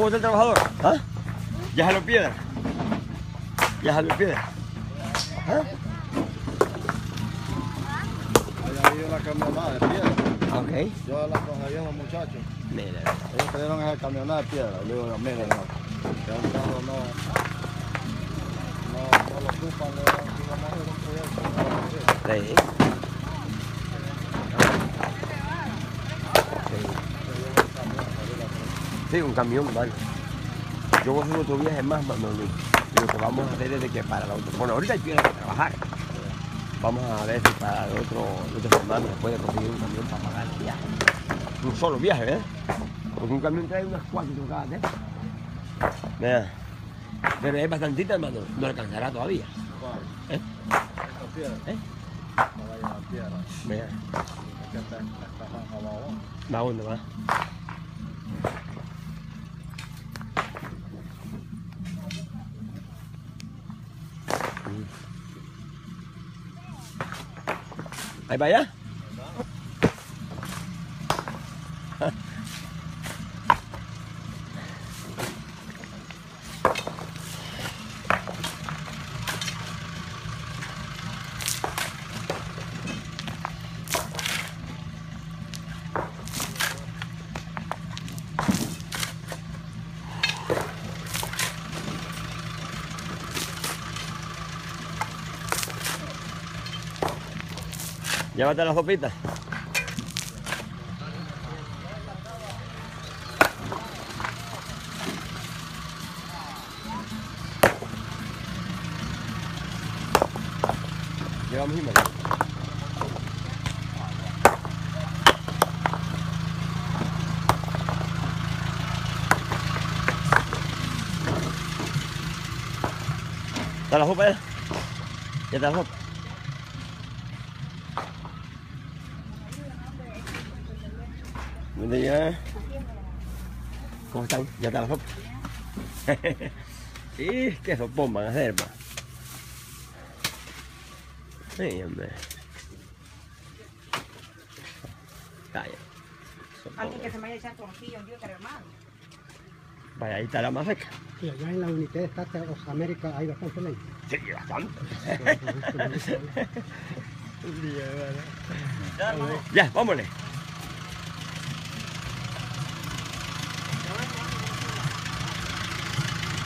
gusta el trabajador? ¿Ah? Ya se lo piedra. Ya se lo piedra. ¿Ah? Ahí hay una camionada de piedra. Ok. Yo la conseguí a los muchachos. Mira. Ellos pidieron esa camionada de piedra. Le digo, mira, no. Que un carro no lo ocupan, vamos a hacer un proyecto. Sí. Sí, un camión, vale. Yo voy a hacer otro viaje más, Manolín. Lo que vamos a hacer es de que para el otro. Bueno, ahorita hay que trabajar. Vamos a ver si para el otro semana se puede conseguir un camión para pagar el viaje. Un solo viaje, ¿verdad? Porque un camión trae unas 4 tocadas, ¿eh? Mira. Pero es bastantita, hermano. No alcanzará todavía. ¿Eh? Esta piedra. ¿Eh? No vaya a la piedra. Mira. Es que está abajo. ¿Va a dónde va? ¿Ahí para allá? Llévate la sopita. Llevamos y medio. ¿Está la sopa ya? ¿Ya está la sopa? ¿Dónde ya? ¿Cómo están? ¿Ya está la sopa? ¿Y qué sopón van a hacer, pa? Sí, hombre. Calla. Alguien que se me haya echado tortilla un día, pero hermano. Vaya, ahí está la más seca. Sí, allá en la unidad de Estados América hay bastante ley. Sí, bastante. Ya, vámonos.